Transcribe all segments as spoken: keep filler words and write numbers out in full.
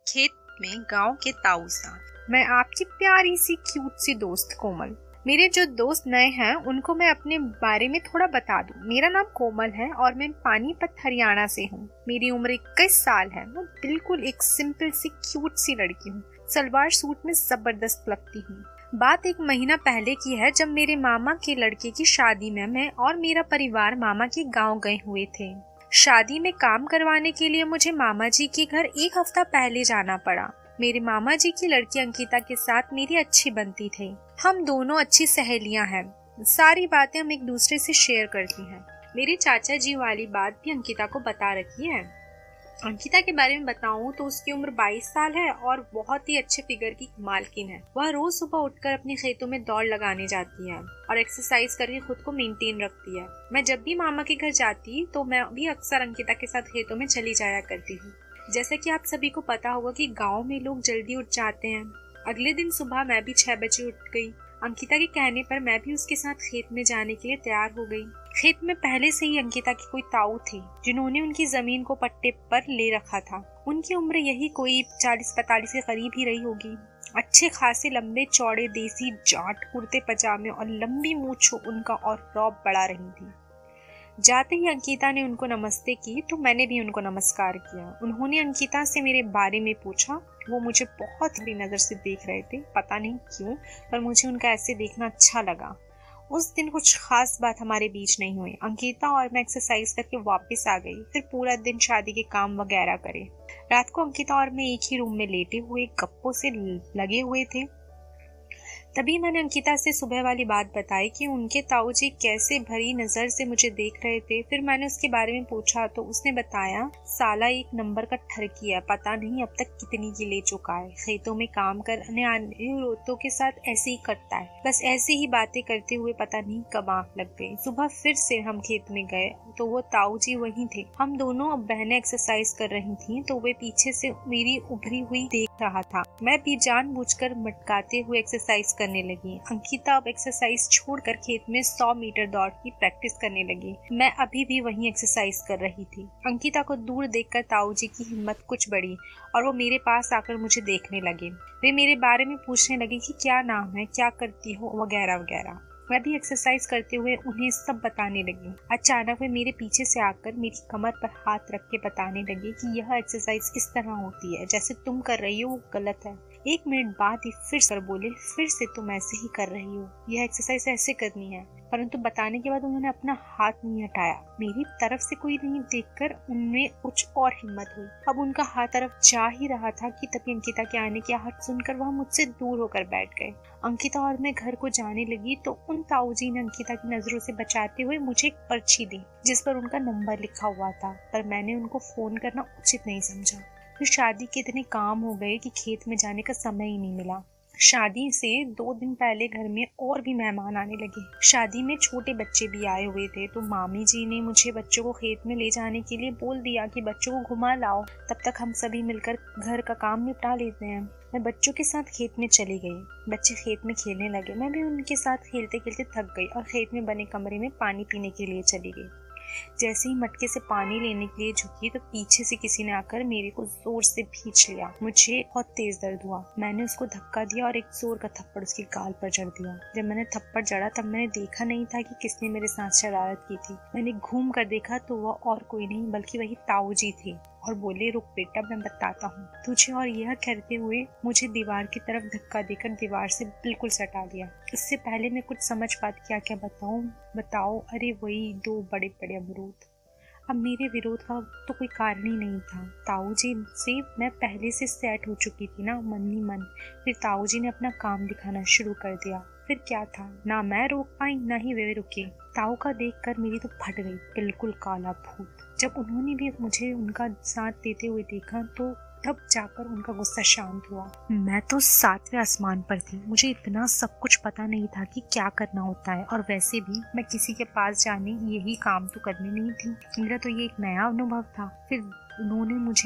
खेत में गांव के ताऊ साहब। मैं आपकी प्यारी सी क्यूट सी दोस्त कोमल। मेरे जो दोस्त नए हैं उनको मैं अपने बारे में थोड़ा बता दूं। मेरा नाम कोमल है और मैं पानीपत हरियाणा से हूँ। मेरी उम्र इक्कीस साल है। मैं बिल्कुल एक सिंपल सी क्यूट सी लड़की हूँ। सलवार सूट में जबरदस्त लगती हूँ। बात एक महीना पहले की है जब मेरे मामा के लड़के की शादी में मैं और मेरा परिवार मामा के गाँव गए हुए थे। शादी में काम करवाने के लिए मुझे मामा जी के घर एक हफ्ता पहले जाना पड़ा। मेरे मामा जी की लड़की अंकिता के साथ मेरी अच्छी बनती थी। हम दोनों अच्छी सहेलियां हैं। सारी बातें हम एक दूसरे से शेयर करती हैं। मेरे चाचा जी वाली बात भी अंकिता को बता रखी है। अंकिता के बारे में बताऊं तो उसकी उम्र बाईस साल है और बहुत ही अच्छे फिगर की मालकिन है। वह रोज सुबह उठकर अपने खेतों में दौड़ लगाने जाती है और एक्सरसाइज करके खुद को मेंटेन रखती है। मैं जब भी मामा के घर जाती तो मैं भी अक्सर अंकिता के साथ खेतों में चली जाया करती हूँ। जैसा कि आप सभी को पता होगा कि गाँव में लोग जल्दी उठ जाते हैं। अगले दिन सुबह मैं भी छह बजे उठ गई। अंकिता के कहने पर मैं भी उसके साथ खेत में जाने के लिए तैयार हो गई। खेत में पहले से ही अंकिता के कोई ताऊ थे जिन्होंने उनकी जमीन को पट्टे पर ले रखा था। उनकी उम्र यही कोई चालीस पैतालीस के करीब ही रही होगी। अच्छे खासे लंबे चौड़े देसी जाट कुर्ते पजामे और लंबी मूंछों उनका और रौब बढ़ा रही थी। जाते ही अंकिता ने उनको नमस्ते की तो मैंने भी उनको नमस्कार किया। उन्होंने अंकिता से मेरे बारे में पूछा। वो मुझे बहुत बुरी नजर से देख रहे थे, पता नहीं क्यों, पर मुझे उनका ऐसे देखना अच्छा लगा। उस दिन कुछ खास बात हमारे बीच नहीं हुई। अंकिता और मैं एक्सरसाइज करके वापस आ गई। फिर पूरा दिन शादी के काम वगैरह करे। रात को अंकिता और मैं एक ही रूम में लेटे हुए गप्पों से लगे हुए थे। तभी मैंने अंकिता से सुबह वाली बात बताई कि उनके ताऊ जी कैसे भरी नजर से मुझे देख रहे थे। फिर मैंने उसके बारे में पूछा तो उसने बताया, साला एक नंबर का ठरकी है, पता नहीं अब तक कितनी की ले चुका है। खेतों में काम करने आने औरतों के साथ ऐसे ही करता है। बस ऐसे ही बातें करते हुए पता नहीं कब आंख लग गई। सुबह फिर से हम खेत में गए तो वो ताऊ जी वहीं थे। हम दोनों अब बहनें एक्सरसाइज कर रही थी तो वे पीछे से मेरी उभरी हुई देख रहा था। मैं भी जानबूझकर मटकाते हुए एक्सरसाइज करने लगी। अंकिता अब एक्सरसाइज छोड़कर खेत में सौ मीटर दौड़ की प्रैक्टिस करने लगी। मैं अभी भी वहीं एक्सरसाइज कर रही थी। अंकिता को दूर देखकर ताऊ जी की हिम्मत कुछ बढ़ी और वो मेरे पास आकर मुझे देखने लगे। वे मेरे बारे में पूछने लगे कि क्या नाम है, क्या करती हो, वगैरह वगैरह। मैं भी एक्सरसाइज करते हुए उन्हें सब बताने लगी। अचानक वे मेरे पीछे से आकर मेरी कमर पर हाथ रख के बताने लगे कि यह एक्सरसाइज इस तरह होती है, जैसे तुम कर रही हो वो गलत है। एक मिनट बाद ही फिर कर बोले, फिर से तुम ऐसे ही कर रही हो, यह एक्सरसाइज ऐसे करनी है। परंतु बताने के बाद उन्होंने अपना हाथ नहीं हटाया। मेरी तरफ से कोई नहीं देखकर उनमें कुछ और हिम्मत हुई। अब उनका हाथ तरफ जा ही रहा था कि तभी अंकिता के आने की आहट सुनकर वह मुझसे दूर होकर बैठ गए। अंकिता और मैं घर को जाने लगी तो उन ताऊ जी ने अंकिता की नजरों से बचाते हुए मुझे एक पर्ची दी जिस पर उनका नंबर लिखा हुआ था, पर मैंने उनको फोन करना उचित नहीं समझा। फिर शादी के इतने काम हो गए कि खेत में जाने का समय ही नहीं मिला। शादी से दो दिन पहले घर में और भी मेहमान आने लगे। शादी में छोटे बच्चे भी आए हुए थे तो मामी जी ने मुझे बच्चों को खेत में ले जाने के लिए बोल दिया कि बच्चों को घुमा लाओ, तब तक हम सभी मिलकर घर का काम निपटा लेते हैं। मैं बच्चों के साथ खेत में चली गई। बच्चे खेत में खेलने लगे। मैं भी उनके साथ खेलते खेलते थक गई और खेत में बने कमरे में पानी पीने के लिए चली गई। जैसे ही मटके से पानी लेने के लिए झुकी तो पीछे से किसी ने आकर मेरे को जोर से खींच लिया। मुझे बहुत तेज दर्द हुआ। मैंने उसको धक्का दिया और एक जोर का थप्पड़ उसकी गाल पर जड़ दिया। जब मैंने थप्पड़ जड़ा तब मैंने देखा नहीं था कि किसने मेरे साथ शरारत की थी। मैंने घूम कर देखा तो वह और कोई नहीं बल्कि वही ताऊ जी थे और बोले, रुक बेटा मैं बताता हूँ तुझे। और यह कहते हुए मुझे दीवार की तरफ धक्का देकर दीवार से बिल्कुल सटा दिया। इससे पहले मैं कुछ समझ पाती क्या क्या बताऊं बताओ अरे वही दो बड़े बड़े अमरूद। अब मेरे विरोध का तो कोई कारण ही नहीं था। ताऊ जी से मैं पहले से सेट हो चुकी थी ना, मन ही मन। फिर ताऊ जी ने अपना काम दिखाना शुरू कर दिया। फिर क्या था, ना मैं रोक पाई ना ही वे रुके। ताऊ का देखकर मेरी तो फट गई, बिल्कुल काला भूत। जब उन्होंने भी मुझे उनका साथ देते हुए देखा तो तब जाकर उनका गुस्सा शांत हुआ। मैं तो सातवें आसमान पर थी। मुझे इतना सब कुछ पता नहीं था कि क्या करना होता है और वैसे भी मैं किसी के पास जाने यही काम तो करने नहीं थी। मेरा तो ये एक नया अनुभव था। फिर उन्होंने मुझे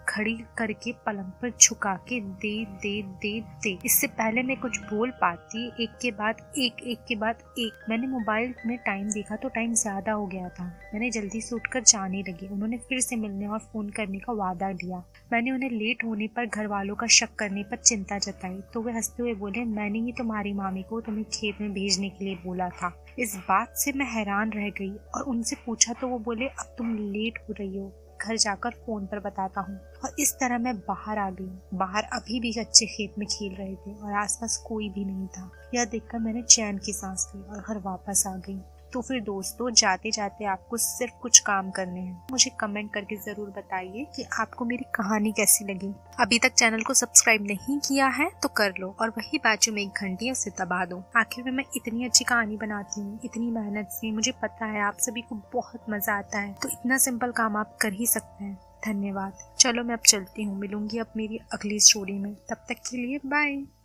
खड़ी करके पलंग पर झुका के दे दे दे दे। इससे पहले मैं कुछ बोल पाती, एक के बाद एक एक के बाद एक। मैंने मोबाइल में टाइम देखा तो टाइम ज्यादा हो गया था। मैंने जल्दी से उठकर जाने लगी। उन्होंने फिर से मिलने और फोन करने का वादा लिया। मैंने उन्हें लेट होने पर घर वालों का शक करने पर चिंता जताई तो वे हंसते हुए बोले, मैंने ही तुम्हारी मामी को तुम्हें खेत में भेजने के लिए बोला था। इस बात से मैं हैरान रह गई और उनसे पूछा तो वो बोले, अब तुम लेट हो रही हो, घर जाकर फोन पर बताता हूँ। और इस तरह मैं बाहर आ गई। बाहर अभी भी बच्चे खेत में खेल रहे थे और आसपास कोई भी नहीं था। यह देखकर मैंने चैन की सांस ली और घर वापस आ गई। तो फिर दोस्तों, जाते जाते आपको सिर्फ कुछ काम करने हैं। मुझे कमेंट करके जरूर बताइए कि आपको मेरी कहानी कैसी लगी। अभी तक चैनल को सब्सक्राइब नहीं किया है तो कर लो और वही बाजू में एक घंटी है उसे दबा दो। आखिर में मैं इतनी अच्छी कहानी बनाती हूँ, इतनी मेहनत से। मुझे पता है आप सभी को बहुत मजा आता है, तो इतना सिंपल काम आप कर ही सकते हैं। धन्यवाद। चलो मैं अब चलती हूँ, मिलूंगी अब मेरी अगली स्टोरी में। तब तक के लिए बाय।